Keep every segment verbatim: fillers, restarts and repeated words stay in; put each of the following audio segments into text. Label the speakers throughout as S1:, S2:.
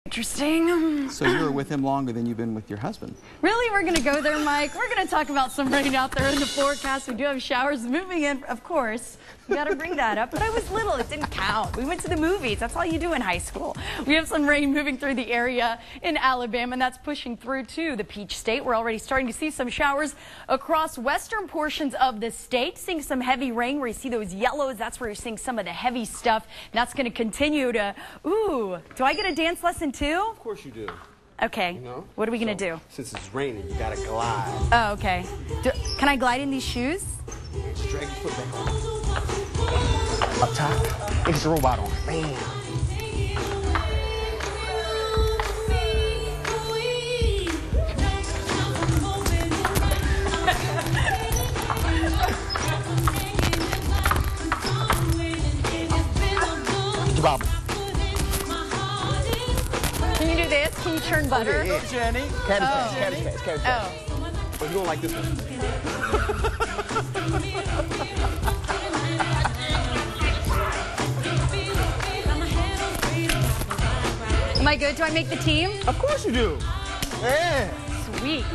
S1: Interesting.
S2: So you were with him longer than you've been with your husband.
S1: Really? We're going to go there, Mike. We're going to talk about some rain out there in the forecast. We do have showers moving in, of course. We got to bring that up. But I was little. It didn't count. We went to the movies. That's all you do in high school. We have some rain moving through the area in Alabama, and that's pushing through to the Peach State. We're already starting to see some showers across western portions of the state. Seeing some heavy rain where you see those yellows. That's where you're seeing some of the heavy stuff. And that's going to continue to, ooh, do I get a dance lesson too?
S3: Of course you do.
S1: Okay.
S3: You know?
S1: What are we going to
S3: So,
S1: do?
S3: Since it's raining, you gotta glide.
S1: Oh, okay. Do, can I glide in these shoes?
S3: Just drag your foot back on. Up top. It's a robot on. Bam. Drop.
S1: Can you do this? Can you churn butter?
S3: Oh, yeah, yeah.
S2: Jenny.
S3: Cabbage
S1: Oh.
S3: patch, cabbage patch, cabbage patch.
S1: Oh.
S3: But you don't like this one.
S1: Am I good? Do I make the team?
S3: Of course you do. Yeah.
S1: Sweet.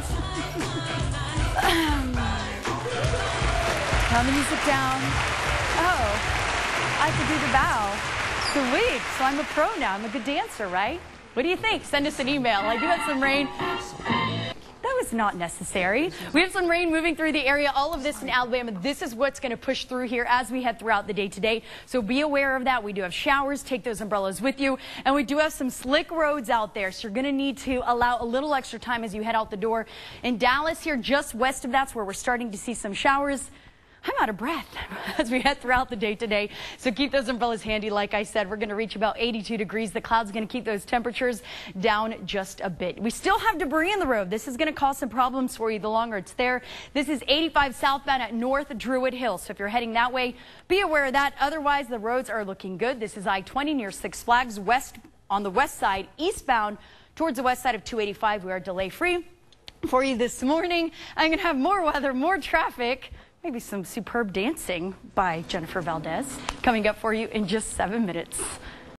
S1: Um, Turn the music down. Oh, I have to do the bow. Sweet. So I'm a pro now. I'm a good dancer, right? What do you think? Send us an email. I do have some rain. That was not necessary. We have some rain moving through the area. All of this in Alabama. This is what's going to push through here as we head throughout the day today. So be aware of that. We do have showers. Take those umbrellas with you. And we do have some slick roads out there. So you're going to need to allow a little extra time as you head out the door. In Dallas here, just west of that's where we're starting to see some showers. I'm out of breath as we head throughout the day today. So keep those umbrellas handy. Like I said, we're going to reach about eighty-two degrees. The cloud's going to keep those temperatures down just a bit. We still have debris in the road. This is going to cause some problems for you the longer it's there. This is eighty-five southbound at North Druid Hill. So if you're heading that way, be aware of that. Otherwise, the roads are looking good. This is I twenty near Six Flags west on the west side, eastbound towards the west side of two eighty-five. We are delay free for you this morning. I'm going to have more weather, more traffic. Maybe some superb dancing by Jennifer Valdez coming up for you in just seven minutes.